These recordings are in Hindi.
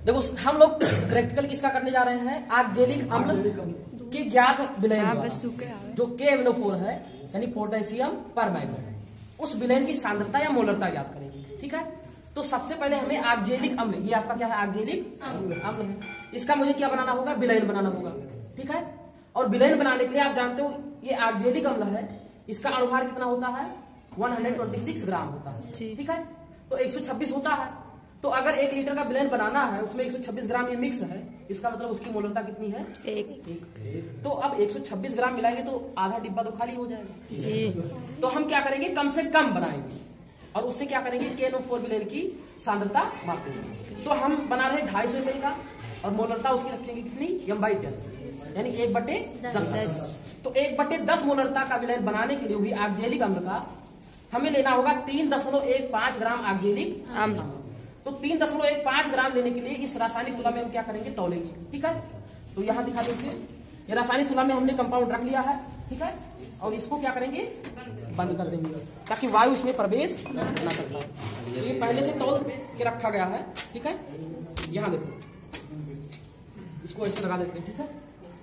देखो हम लोग प्रैक्टिकल किसका करने जा रहे हैं, आर्जेलिक अम्ल के ज्ञात विलयन जो KMnO4 है यानी पोटेशियम परमैंगनेट, उस विलयन की सांद्रता या मोलरता ज्ञात करेंगे। ठीक है, तो सबसे पहले हमें आर्जेलिक अम्ल, ये आपका क्या है आर्जेलिक अम्ल है, इसका मुझे क्या बनाना होगा, विलयन बनाना होगा। ठीक है, और विलयन बनाने के लिए आप जानते हो ये आर्जेलिक अम्ल है, इसका अणुभार कितना होता है 126 ग्राम होता है। ठीक है, तो 126 होता है, तो अगर 1 लीटर का विलयन बनाना है उसमें 126 ग्राम ये मिक्स है, इसका मतलब उसकी मोलरता कितनी है, एक। तो अब 126 ग्राम मिलाएंगे तो आधा डिब्बा तो खाली हो जाएगा जी। तो हम क्या करेंगे, कम से कम बनाएंगे और उससे क्या करेंगे, KNO4 विलयन की सांद्रता मापेंगे। तो हम बना रहे 250 ml का और मोलरता उसकी रखेंगे कितनी, m/10 यानी 1/10। तो 1/10 मोलरता का विलयन बनाने के लिए भी आर्जेलिक अम्ल का हमें लेना होगा 3.15 ग्राम आर्जेलिक अम्ल। तो 3.15 ग्राम लेने के लिए इस रासायनिक तुला में हम क्या करेंगे, तौलेंगे। ठीक है, तो यहाँ दिखा दीजिए, ये रासायनिक तुला में हमने कंपाउंड रख लिया है। ठीक है, और इसको क्या करेंगे, बंद कर देंगे ताकि वायु इसमें प्रवेश न कर पाए। ये पहले से तौल के रखा गया है। ठीक है, यहाँ देखो इसको ऐसे लगा देते हैं। ठीक है,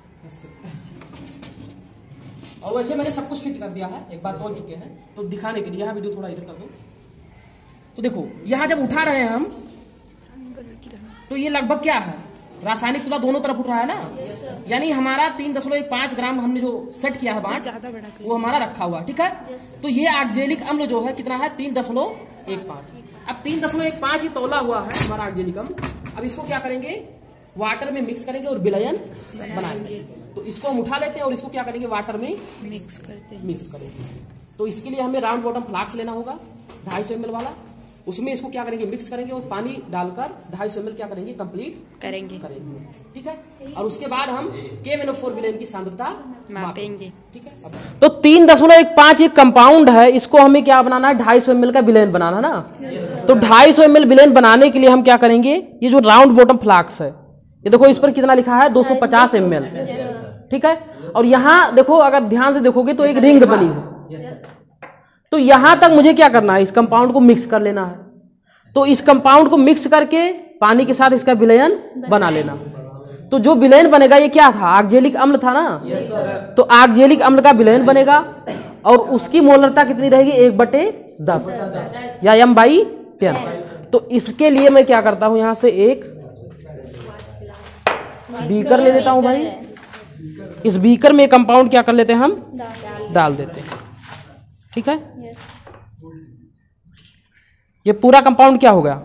और वैसे मैंने सब कुछ फिट कर दिया है, एक बार तौल चुके हैं तो दिखाने के लिए, यहाँ वीडियो थोड़ा इधर कर दो। तो देखो यहाँ जब उठा रहे हैं हम तो ये लगभग क्या है, रासायनिक तुला दोनों तरफ उठ रहा है ना, यानी हमारा 3.15 ग्राम हमने जो सेट किया है बांट वो हमारा रखा हुआ। ठीक है, तो ये आर्जेलिक अम्ल जो है कितना है 3.15। अब 3.15 ही तौला हुआ है हमारा आर्जेलिक अम्ल। अब इसको क्या करेंगे, वाटर में मिक्स करेंगे और विलयन बनाएंगे। तो इसको हम उठा लेते हैं और इसको क्या करेंगे, वाटर में मिक्स करेंगे। तो इसके लिए हमें राउंड बॉटम फ्लास्क लेना होगा 250 ml वाला, उसमें इसको क्या करेंगे, मिक्स करेंगे और पानी डालकर 250 ml क्या करेंगे, कंप्लीट करेंगे। ठीक है, और उसके बाद हम KMnO4 विलयन की सांद्रता मापेंगे। ठीक है, तो 3.15 एक कंपाउंड है, इसको हमें क्या बनाना है, 250 ml का विलयन बनाना ना। तो 250 ml विलयन बनाने के लिए हम क्या करेंगे, ये जो राउंड बॉटम फ्लास्क है ये देखो इस पर कितना लिखा है 250 ml। ठीक है, और यहाँ देखो अगर ध्यान से देखोगे तो एक रिंग बनी है, तो यहां तक मुझे क्या करना है, इस कंपाउंड को मिक्स कर लेना है। तो इस कंपाउंड को मिक्स करके पानी के साथ इसका विलयन बना लेना। तो जो विलयन बनेगा ये क्या था, आर्जेलिक अम्ल था ना। तो आर्जेलिक अम्ल का विलयन बनेगा और उसकी मोलरता कितनी रहेगी, 1/10 या m/10। तो इसके लिए मैं क्या करता हूं, यहां से एक बीकर ले लेता हूं भाई, इस बीकर में कंपाउंड क्या कर लेते हैं, हम डाल देते हैं। ठीक है, ये पूरा कंपाउंड क्या हो गया,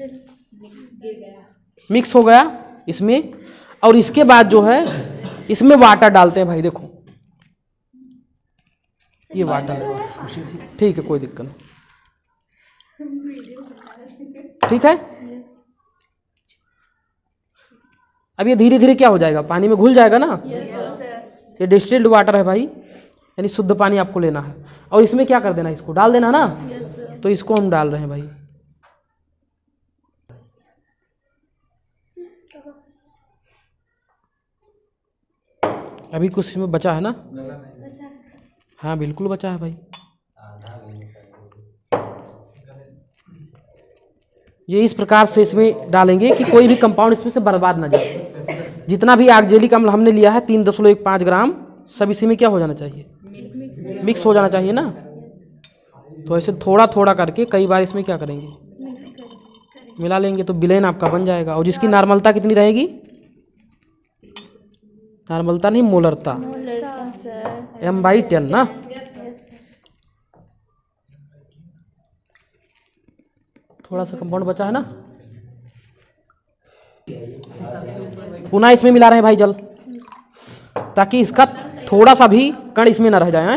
मिक्स हो गया इसमें। और इसके बाद जो है इसमें वाटर डालते हैं भाई, देखो ये वाटर। ठीक है, कोई दिक्कत नहीं। ठीक है, अब ये धीरे धीरे क्या हो जाएगा, पानी में घुल जाएगा ना। ये डिस्टिल्ड वाटर है भाई, यानी शुद्ध पानी आपको लेना है। और इसमें क्या कर देना, इसको डाल देना ना। तो इसको हम डाल रहे हैं भाई, अभी कुछ इसमें बचा है ना, हाँ बिल्कुल बचा है भाई। ये इस प्रकार से इसमें डालेंगे कि कोई भी कंपाउंड इसमें से बर्बाद ना जाए। जितना भी आर्जेलिक अम्ल हमने लिया है 3.15 ग्राम, सब इसी में क्या हो जाना चाहिए, मिक्स हो जाना चाहिए ना। तो ऐसे थोड़ा थोड़ा करके कई बार इसमें क्या करेंगे, मिला लेंगे तो विलयन आपका बन जाएगा। और जिसकी नॉर्मलता कितनी रहेगी, नॉर्मलता नहीं मोलरता, m/10 ना। थोड़ा सा कंपाउंड बचा है ना, पुनः इसमें मिला रहे हैं भाई जल, ताकि इसका थोड़ा सा भी कण इसमें ना रह जाए।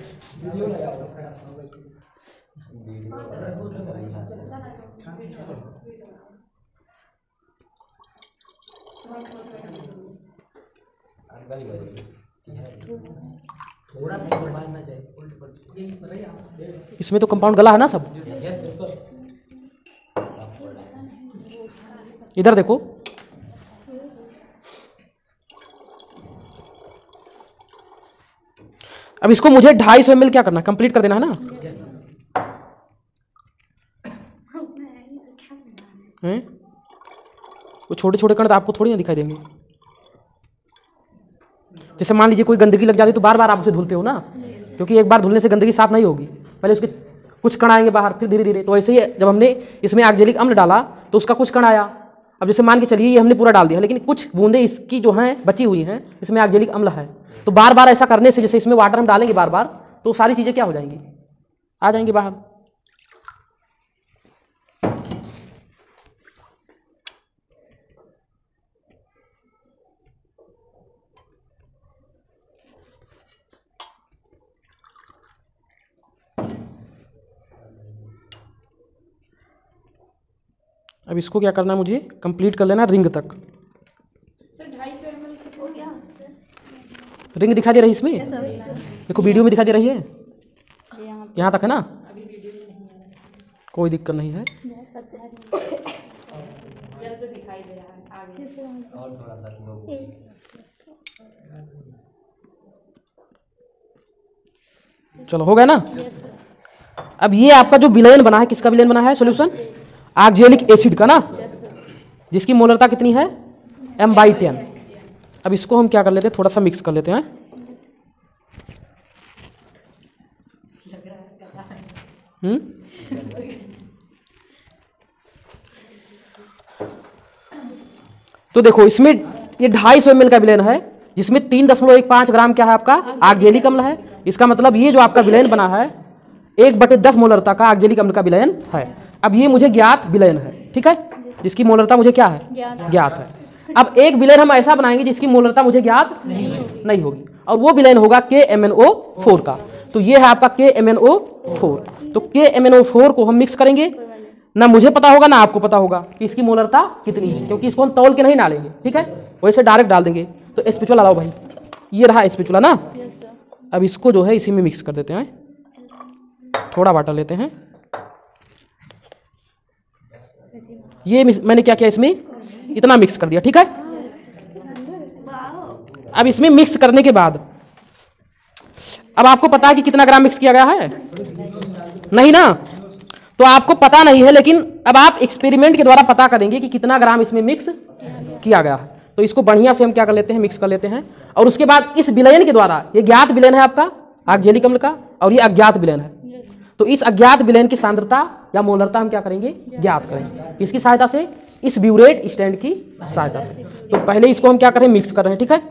इसमें तो कंपाउंड गला है ना सब। इधर देखो, अब इसको मुझे 250 ml क्या करना, कंप्लीट कर देना है ना। वो छोटे छोटे कण तो आपको थोड़ी ना दिखाई देंगे। जैसे मान लीजिए कोई गंदगी लग जाती तो बार बार आप उसे धुलते हो ना, क्योंकि एक बार धुलने से गंदगी साफ नहीं होगी, पहले उसके कुछ कण आएंगे बाहर, फिर धीरे धीरे। तो ऐसे ही जब हमने इसमें ऑक्जेलिक अम्ल डाला तो उसका कुछ कण आया। अब जैसे मान के चलिए ये हमने पूरा डाल दिया, लेकिन कुछ बूंदें इसकी जो हैं बची हुई हैं, इसमें ऑक्जेलिक अम्ल है। तो बार बार ऐसा करने से, जैसे इसमें वाटर हम डालेंगे बार बार, तो सारी चीज़ें क्या हो जाएंगी, आ जाएंगी बाहर। अब इसको क्या करना है, मुझे कंप्लीट कर लेना रिंग तक। सर 250 ml हो गया। रिंग दिखाई दे रही है इसमें, देखो वीडियो में दिखाई दे रही है, यहाँ तक है ना, कोई दिक्कत नहीं है। जल्द दिखाई दे रहा है आगे से और थोड़ा सा। चलो हो गया ना। अब ये आपका जो विलयन बना है, किसका विलयन बना है, सॉल्यूशन ऑक्जेलिक एसिड का ना, जिसकी मोलरता कितनी है, m/10। अब इसको हम क्या कर लेते हैं, थोड़ा सा मिक्स कर लेते हैं। तो देखो इसमें ये 250 ml का विलयन है, जिसमें 3.15 ग्राम क्या है आपका ऑक्जेलिक अम्ल है। इसका मतलब ये जो आपका विलयन बना है 1/10 मोलरता का ऑक्जेलिक अम्ल का विलयन है। अब ये मुझे ज्ञात विलयन है, ठीक है, जिसकी मोलरता मुझे क्या है, ज्ञात है। अब एक विलयन हम ऐसा बनाएंगे जिसकी मोलरता मुझे ज्ञात नहीं होगी, और वो विलयन होगा KMnO4 का। तो ये है आपका KMnO4। तो KMnO4 को हम मिक्स करेंगे, ना मुझे पता होगा ना आपको पता होगा कि इसकी मोलरता कितनी है, क्योंकि इसको हम तौल के नहीं डालेंगे, ठीक है, वैसे डायरेक्ट डाल देंगे। तो स्पैचुला लाओ भाई, ये रहा स्पैचुला ना। अब इसको जो है इसी में मिक्स कर देते हैं, थोड़ा वाटर लेते हैं। ये मैंने क्या किया, इसमें इतना मिक्स कर दिया, ठीक है। अब इसमें मिक्स करने के बाद अब आपको पता है कि कितना ग्राम मिक्स किया गया है, नहीं ना, तो आपको पता नहीं है, लेकिन अब आप एक्सपेरिमेंट के द्वारा पता करेंगे कि कितना ग्राम इसमें मिक्स किया गया है। तो इसको बढ़िया से हम क्या कर लेते हैं, मिक्स कर लेते हैं। और उसके बाद इस विलयन के द्वारा, ये ज्ञात विलयन है आपका ऑक्जेलिक अम्ल का, और ये अज्ञात विलयन है। तो इस अज्ञात विलयन की सांद्रता या मोलरता हम क्या करेंगे, ज्ञात करेंगे। इसकी सहायता से, इस ब्यूरेट स्टैंड की सहायता से। तो पहले इसको हम क्या कर रहे हैं, मिक्स कर रहे हैं, ठीक है।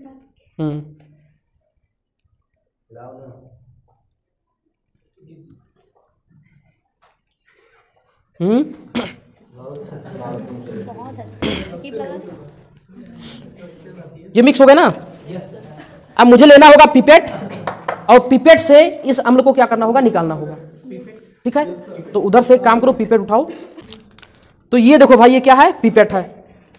ये मिक्स हो गया ना। अब मुझे लेना होगा पिपेट, और पिपेट से इस अम्ल को क्या करना होगा, निकालना होगा, ठीक है। तो उधर से एक काम करो, पिपेट उठाओ। तो ये देखो भाई, ये क्या है, पिपेट है,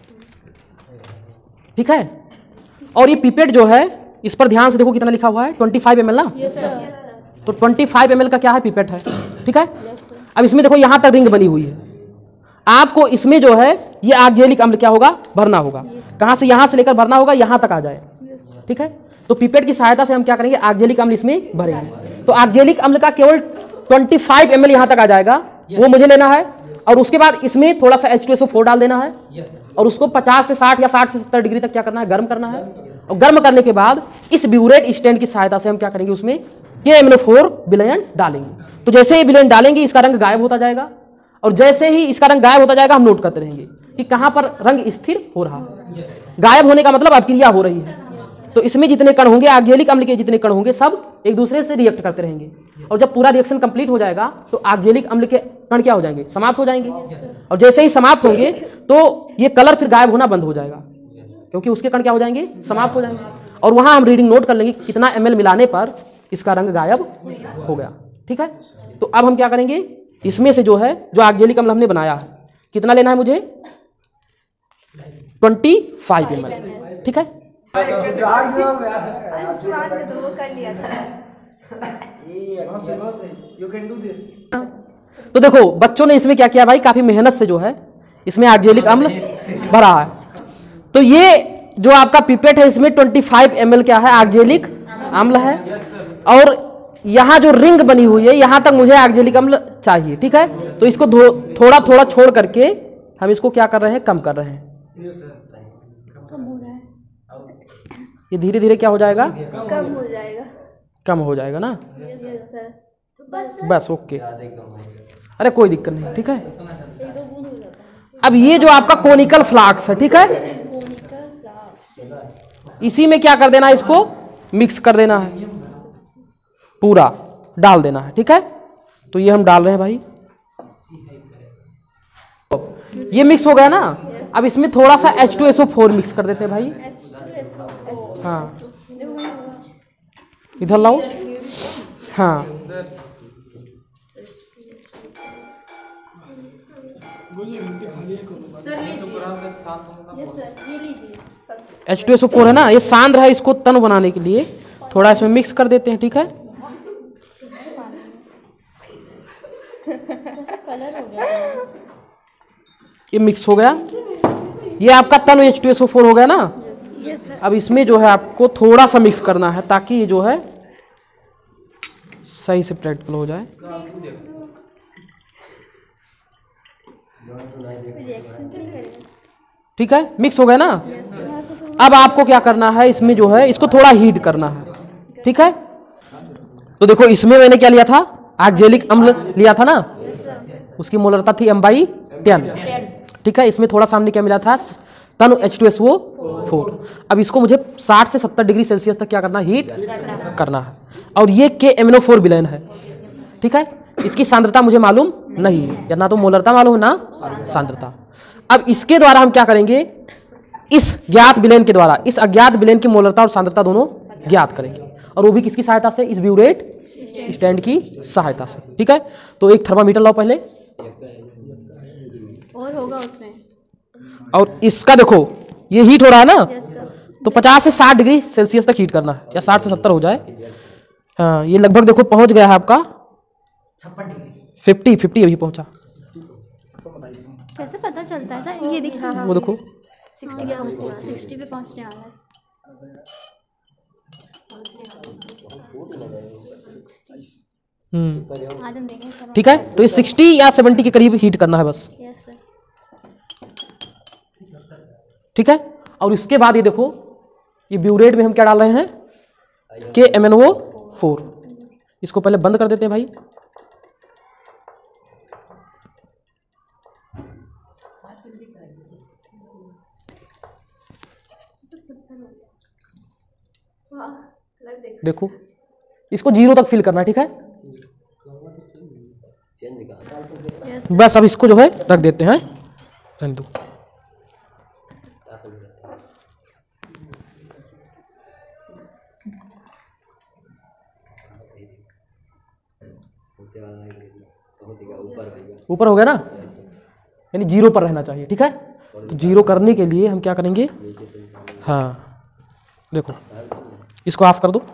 ठीक है। और ये पिपेट जो है, इस पर ध्यान से देखो कितना लिखा हुआ है, 25 ml ना। तो 25 ml का क्या है, पिपेट है, ठीक है। अब इसमें देखो यहाँ तक रिंग बनी हुई है, आपको इसमें जो है ये ऑक्जेलिक अम्ल क्या होगा, भरना होगा। कहाँ से, यहाँ से लेकर भरना होगा, यहाँ तक आ जाए, ठीक है। तो पिपेट की सहायता से हम क्या करेंगे, ऑक्जेलिक अम्ल इसमें भरेंगे। तो ऑक्जेलिक अम्ल का केवल 25 ml यहाँ तक आ जाएगा, वो मुझे लेना है। और उसके बाद इसमें थोड़ा सा H2SO4 डाल देना है, और उसको 50 से 60 या 60 से 70 डिग्री तक क्या करना है, गर्म करना है। और गर्म करने के बाद इस ब्यूरेट स्टैंड की सहायता से हम क्या करेंगे, उसमें KMnO4 विलयन डालेंगे। तो जैसे ही विलयन डालेंगे, इसका रंग गायब होता जाएगा, और जैसे ही इसका रंग गायब होता जाएगा, हम नोट करते रहेंगे कि कहां पर रंग स्थिर हो रहा है। गायब होने का मतलब अभिक्रिया हो रही है। तो इसमें जितने कण होंगे, ऑक्जेलिक अम्ल के जितने कण होंगे, सब एक दूसरे से रिएक्ट करते रहेंगे। और जब पूरा रिएक्शन कंप्लीट हो जाएगा, तो ऑक्जेलिक अम्ल के कण क्या हो जाएंगे, समाप्त हो जाएंगे। और जैसे ही समाप्त होंगे, तो ये कलर फिर गायब होना बंद हो जाएगा, क्योंकि उसके कण क्या हो जाएंगे, समाप्त हो जाएंगे। और वहां हम रीडिंग नोट कर लेंगे कि कितना ml मिलाने पर इसका रंग गायब हो गया, ठीक है। तो अब हम क्या करेंगे, इसमें से जो है, जो ऑक्जेलिक अम्ल हमने बनाया है, कितना लेना है मुझे, 25 ml, ठीक है। तो देखो बच्चों ने इसमें क्या किया भाई, काफी मेहनत से जो है इसमें ऑक्जेलिक अम्ल भरा है। तो ये जो आपका पिपेट है, इसमें 25 ml क्या है, ऑक्जेलिक अम्ल है। और यहाँ जो रिंग बनी हुई है, यहाँ तक मुझे ऑक्जेलिक अम्ल चाहिए, ठीक है। तो इसको थोड़ा थोड़ा छोड़ करके हम इसको क्या कर रहे हैं, कम कर रहे हैं, कम हो रहा है। ये धीरे धीरे क्या हो जाएगा? कम हो जाएगा। कम हो जाएगा ना? Yes sir. बस ओके, अरे कोई दिक्कत नहीं, ठीक है। एक दो बूंद हो जाता है। अब ये जो आपका कोनिकल फ्लास्क है, ठीक है, कोनिकल फ्लास्क। इसी में क्या कर देना है, इसको मिक्स कर देना है, पूरा डाल देना है, ठीक है। तो ये हम डाल रहे हैं भाई, ये मिक्स हो गया ना। अब इसमें थोड़ा सा H2SO4 मिक्स कर देते हैं भाई। हाँ इधर लाओ, हाँ यस सर, ये लीजिए। H2SO4 है ना, ये सांद्र है, इसको तन बनाने के लिए थोड़ा इसमें मिक्स कर देते हैं, ठीक है। कलर हो गया। ये मिक्स हो गया, ये आपका तन H2SO4 हो गया ना। Yes sir. अब इसमें जो है आपको थोड़ा सा मिक्स करना है ताकि ये जो है सही से प्रैक्टिकल हो जाए। ठीक है, मिक्स हो गया ना। अब आपको क्या करना है, इसमें जो है इसको थोड़ा हीट करना है, ठीक है। तो देखो इसमें मैंने क्या लिया था, ऑक्जेलिक अम्ल लिया था ना, उसकी मोलरता थी M/10, ठीक है। इसमें थोड़ा सामने क्या मिला था, तनु H2SO4। अब इसको मुझे 60 से 70 डिग्री सेल्सियस तक क्या करना है, हीट करना है। और ये KMnO4 विलयन है, ठीक है। इसकी सांद्रता मुझे मालूम नहीं है, या ना तो मोलरता मालूम है ना सांद्रता। अब इसके द्वारा हम क्या करेंगे, इस ज्ञात विलयन के द्वारा इस अज्ञात विलयन की मोलरता और सांद्रता दोनों ज्ञात करेंगे, और वो भी किसकी सहायता से, इस ब्यूरेट स्टैंड की सहायता से, ठीक है। तो एक थर्मामीटर लाओ पहले, और होगा उसमें। और इसका देखो ये हीट हो रहा है ना, यस सर। तो 50 से 60 डिग्री सेल्सियस तक हीट करना है, या 60 से 70 हो जाए। हाँ ये लगभग देखो पहुंच गया है आपका 50 अभी पहुंचा। कैसे पता चलता है सर, ये दिखा। हाँ वो देखो 60 पे पहुंचने वाला है। आज हम देखेंगे कब। ठीक है। तो ये 60 या 70 के करीब हीट करना है बस, यस सर। ठीक है। और इसके बाद ये देखो, ये ब्यूरेट में हम क्या डाल रहे हैं, KMnO4। इसको पहले बंद कर देते हैं भाई। देखो इसको 0 तक फिल करना है, ठीक है। बस अब इसको जो है रख देते हैं, रहने दो। ऊपर हो गया ना, यानी 0 पर रहना चाहिए, ठीक है। तो 0 करने के लिए हम क्या करेंगे, हाँ देखो इसको ऑफ कर दो।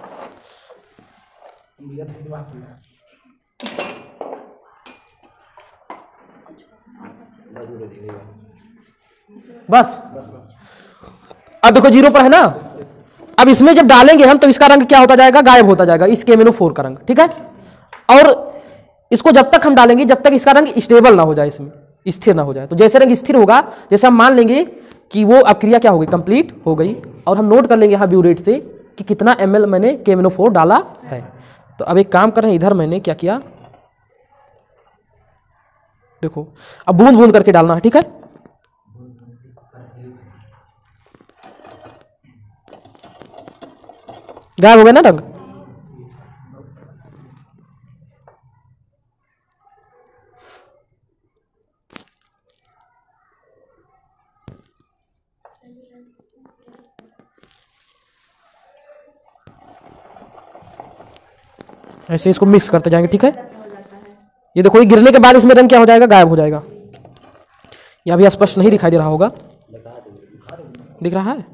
बस अब देखो 0 पर है ना। अब इसमें जब डालेंगे हम तो इसका रंग क्या होता जाएगा, गायब होता जाएगा, इस KMnO4 का रंग, ठीक है। और इसको जब तक हम डालेंगे जब तक इसका रंग स्टेबल ना हो जाए, इसमें स्थिर ना हो जाए। तो जैसे रंग स्थिर होगा, जैसे हम मान लेंगे कि वो अब क्रिया क्या हो गई, कंप्लीट हो गई, और हम नोट कर लेंगे यहाँ ब्यूरेट से कि कितना ml मैंने KMnO4 डाला है। तो अब एक काम कर रहे हैं, इधर मैंने क्या किया, देखो अब बूंद बूंद करके डालना है, ठीक है। गायब हो गया ना रंग। ऐसे इसको मिक्स करते जाएंगे, ठीक है। ये देखो ये गिरने के बाद इसमें रंग क्या हो जाएगा, गायब हो जाएगा। यह भी स्पष्ट नहीं दिखाई दे रहा होगा, दिख रहा है,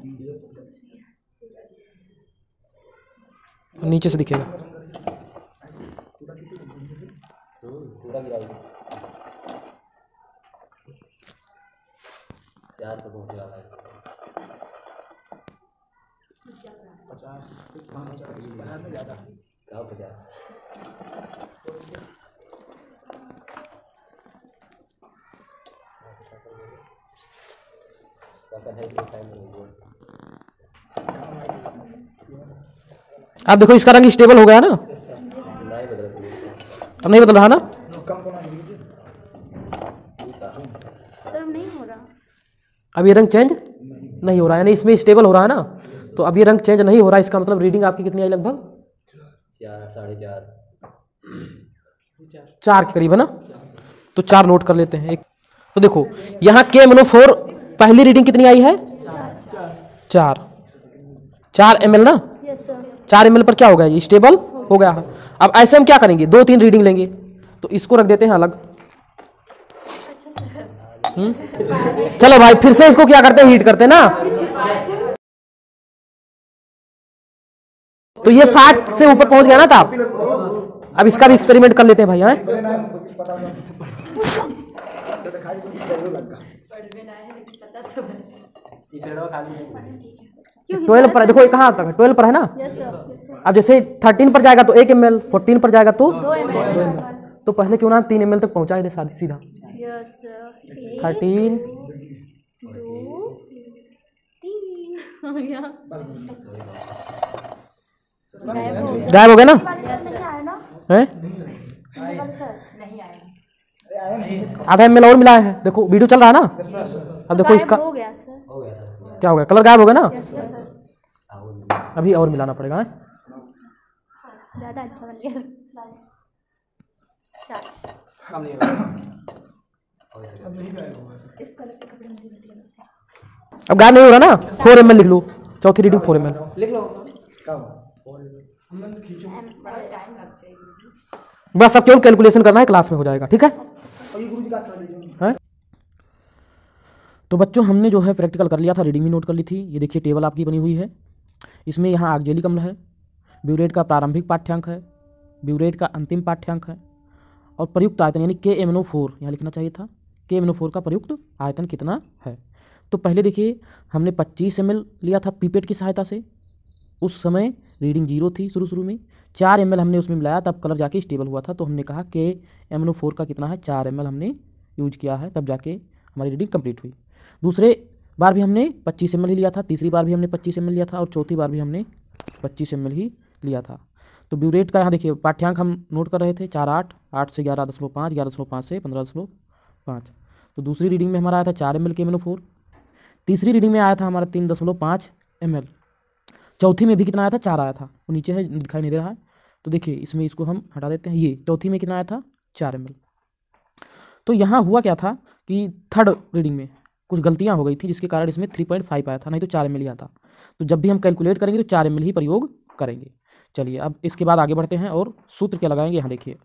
नीचे से दिखेगा। अब देखो इसका रंग स्टेबल हो गया ना, अब नहीं बदल रहा ना। सर नहीं हो रहा। अब ये रंग चेंज नहीं हो रहा है, यानी इसमें स्टेबल हो रहा है ना। तो अब ये रंग चेंज नहीं हो रहा है, इसका मतलब रीडिंग आपकी कितनी आई लगभग 4 के करीब है ना। तो 4 नोट कर लेते हैं। एक तो देखो यहाँ KMnO4 पहली रीडिंग कितनी आई है 4 ml ना। Yes sir. 4 ml पर क्या हो गया, ये स्टेबल हो गया है। अब ऐसे हम क्या करेंगे, 2-3 रीडिंग लेंगे, तो इसको रख देते हैं अलग। चलो भाई फिर से इसको क्या करते हैं, हीट करते हैं ना। तो ये 60 से ऊपर पहुंच गया ना ताप। अब इसका भी एक्सपेरिमेंट कर लेते हैं भाई। हैं 12 पर है, देखो ये कहाँ तक है, 12 पर है ना। Yes sir. अब जैसे 13 पर जाएगा तो 1 ml, 14 पर जाएगा तो 2 ml। तो पहले क्यों ना 3 ml तक पहुंचा दे सीधा। Yes sir. 13 2 3 हो गया। गायब हो गया ना। है आधा ml और मिलाया है, देखो वीडियो चल रहा है ना। अब देखो इसका हो गया सर। क्या हो गया, कलर गायब हो गया ना। Yes sir. अभी और मिलाना पड़ेगा। है ज़्यादा अच्छा बन गया। अब गायब नहीं हो रहा ना। 4 ml लिख लो, चौथी रीडिंग 4 ml लिख लो। बस अब केवल कैलकुलेशन करना है, क्लास में हो जाएगा। ठीक है। तो बच्चों हमने जो है प्रैक्टिकल कर लिया था, रीडिंग भी नोट कर ली थी। ये देखिए टेबल आपकी बनी हुई है। इसमें यहाँ ऑक्जेलिक अम्ल है, ब्यूरेट का प्रारंभिक पाठ्यांक है, ब्यूरेट का अंतिम पाठ्यांक है, और प्रयुक्त आयतन यानी KMnO4 यहाँ लिखना चाहिए था। KMnO4 का प्रयुक्त आयतन कितना है। तो पहले देखिए हमने 25 ml लिया था पीपेट की सहायता से। उस समय रीडिंग 0 थी शुरू में। 4 ml हमने उसमें मिलाया, तब कलर जाके स्टेबल हुआ था। तो हमने कहा KMnO4 का कितना है 4 ml हमने यूज किया है, तब जाके हमारी रीडिंग कंप्लीट हुई। दूसरे बार भी हमने 25 ml ही लिया था, तीसरी बार भी हमने 25 ml लिया था, और चौथी बार भी हमने 25 ml ही लिया था। तो ब्यूरेट का यहाँ देखिए पाठ्यांक हम नोट कर रहे थे 4 8 8 से 11.5 11.5 से 15.5। तो दूसरी रीडिंग में हमारा आया था 4 ml KMnO4। तीसरी रीडिंग में आया था हमारा 3.5 ml। चौथी में भी कितना आया था 4 आया था, वो नीचे है दिखाई नहीं दे रहा है। तो देखिए इसमें इसको हम हटा देते हैं। ये चौथी में कितना आया था 4 ml। तो यहाँ हुआ क्या था कि थर्ड रीडिंग में कुछ गलतियाँ हो गई थी, जिसके कारण इसमें 3.5 आया था, नहीं तो 4 ml ही आता। तो जब भी हम कैलकुलेट करेंगे तो 4 ml ही प्रयोग करेंगे। चलिए अब इसके बाद आगे बढ़ते हैं और सूत्र क्या लगाएंगे। यहाँ देखिए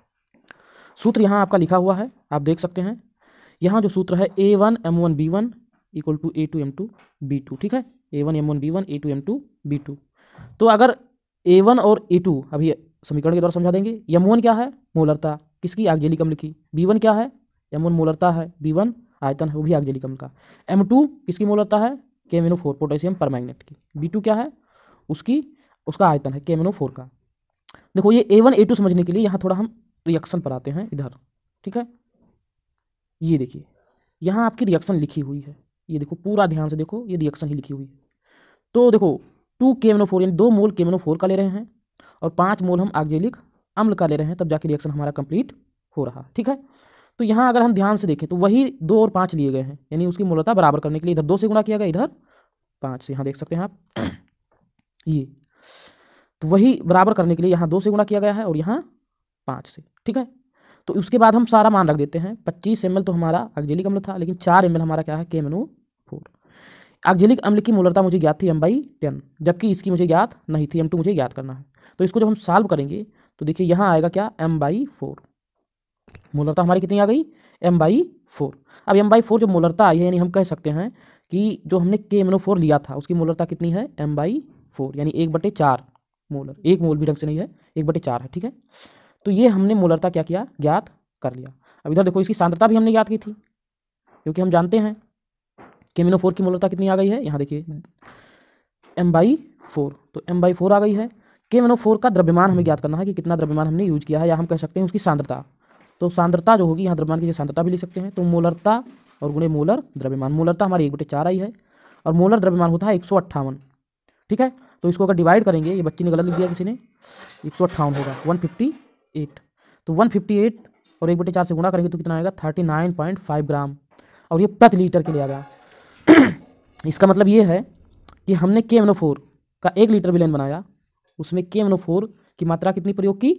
सूत्र यहाँ आपका लिखा हुआ है, आप देख सकते हैं। यहाँ जो सूत्र है A1M1B1 इक्वल टू A2M2B2। ठीक है, A1M1B1 A2M2B2। तो अगर A1 और A2 अभी समीकरण के द्वारा समझा देंगे। M1 क्या है मोलरता, किसकी ऑक्जेलिक अम्ल की। B1 क्या है M1 मोलरता है, B1 आयतन है वो भी ऑक्जेलिक अम्ल का। M2 किसकी मोलरता है KMnO4 पोटेशियम परमैंगनेट की। B2 क्या है उसका आयतन है KMnO4 का। देखो ये A1 A2 समझने के लिए यहाँ थोड़ा हम रिएक्शन पर आते हैं इधर। ठीक है, ये देखिए यहाँ आपकी रिएक्शन लिखी हुई है, ये देखो पूरा ध्यान से देखो, ये रिएक्शन ही लिखी हुई है। तो देखो 2 KMnO4 यानी 2 मोल KMnO4 का ले रहे हैं और 5 मोल हम ऑक्जेलिक अम्ल का ले रहे हैं, तब जाके रिएक्शन हमारा कंप्लीट हो रहा। ठीक है, तो यहाँ अगर हम ध्यान से देखें तो वही 2 और 5 लिए गए हैं, यानी उसकी मोलरता बराबर करने के लिए इधर 2 से गुणा किया गया, इधर 5 से। यहाँ देख सकते हैं आप ये, तो वही बराबर करने के लिए यहाँ 2 से गुणा किया गया है और यहाँ 5 से। ठीक है, तो उसके बाद हम सारा मान रख देते हैं। 25 ml तो हमारा ऑक्जेलिक अम्ल था, लेकिन 4 ml हमारा क्या है KMnO4। ऑक्जेलिक अम्ल की मोलरता मुझे ज्ञात थी m/10, जबकि इसकी मुझे ज्ञात नहीं थी, M2 मुझे ज्ञात करना है। तो इसको जब हम सॉल्व करेंगे तो देखिए यहाँ आएगा क्या m/4। मोलरता हमारी कितनी आ गई m/4। अब m/4 जो मोलरता आई है, यानी हम कह सकते हैं कि जो हमने KMnO4 लिया था उसकी मोलरता कितनी है m/4, यानी 1/4 मोलर। 1 मोल भी ढंग से नहीं है, 1/4 है। ठीक है, तो ये हमने मोलरता क्या किया ज्ञात कर लिया। अब इधर देखो इसकी सांद्रता भी हमने ज्ञात की थी, क्योंकि हम जानते हैं KMnO4 की मोलरता कितनी आ गई है। यहाँ देखिए m/4, तो m/4 आ गई है। KMnO4 का द्रव्यमान हमें ज्ञात करना है कि कितना द्रव्यमान हमने यूज किया है, या हम कह सकते हैं उसकी सांद्रता। तो सांद्रता जो होगी यहाँ द्रव्यमान की सांद्रता भी लिख सकते हैं। तो मोलरता और गुणे मोलर द्रव्यमान। मोलरता हमारी 1/4 आई है और मोलर द्रव्यमान होता है 158। ठीक है, तो इसको अगर डिवाइड करेंगे, ये बच्ची ने गलत लिख दिया किसी ने, 158 होगा 158। तो 158 और 1/4 से गुणा करेंगे तो कितना आएगा 39.5 ग्राम, और ये प्रति लीटर के लिए आ गया। इसका मतलब ये है कि हमने KMnO4 का 1 लीटर विलेन बनाया, उसमें KMnO4 की मात्रा कितनी प्रयोग की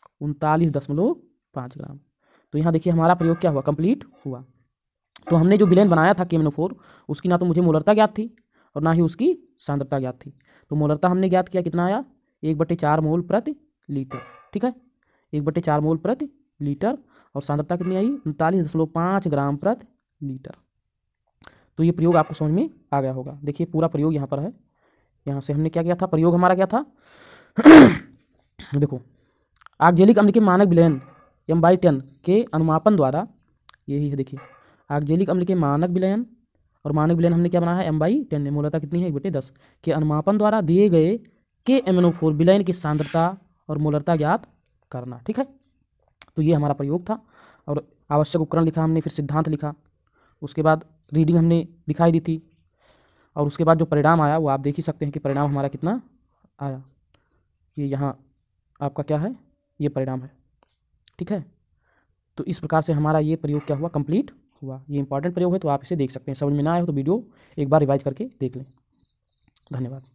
39.5 ग्राम। तो यहाँ देखिए हमारा प्रयोग क्या हुआ, कंप्लीट हुआ। तो हमने जो विलेन बनाया था KMnO4 उसकी ना तो मुझे मोलरता ज्ञात थी और ना ही उसकी सांद्रता ज्ञात थी। तो मोलरता हमने ज्ञात किया, कितना आया 1/4 मोल प्रति लीटर। ठीक है, 1/4 मोल प्रति लीटर, और सांद्रता कितनी आई 39.5 ग्राम प्रति लीटर। तो ये प्रयोग आपको समझ में आ गया होगा। देखिए पूरा प्रयोग यहाँ पर है, यहाँ से हमने क्या किया था, प्रयोग हमारा क्या था देखो, ऑक्जेलिक अम्ल के मानक विलयन M/10 के अनुमापन द्वारा, यही है देखिए, ऑक्जेलिक अम्ल के मानक विलयन, और मानक विलयन हमने क्या बनाया है M/10 में, मोलरता कितनी है 1/10 के अनुमापन द्वारा दिए गए KMnO4 विलयन की सांद्रता और मोलरता ज्ञात करना। ठीक है, तो ये हमारा प्रयोग था, और आवश्यक उपकरण लिखा हमने, फिर सिद्धांत लिखा, उसके बाद रीडिंग हमने दिखाई दी थी, और उसके बाद जो परिणाम आया वो आप देख ही सकते हैं कि परिणाम हमारा कितना आया। ये यहाँ आपका क्या है, ये परिणाम है। ठीक है, तो इस प्रकार से हमारा ये प्रयोग क्या हुआ, कंप्लीट हुआ। ये इंपॉर्टेंट प्रयोग है, तो आप इसे देख सकते हैं। समझ में ना आए हो तो वीडियो एक बार रिवाइज करके देख लें। धन्यवाद।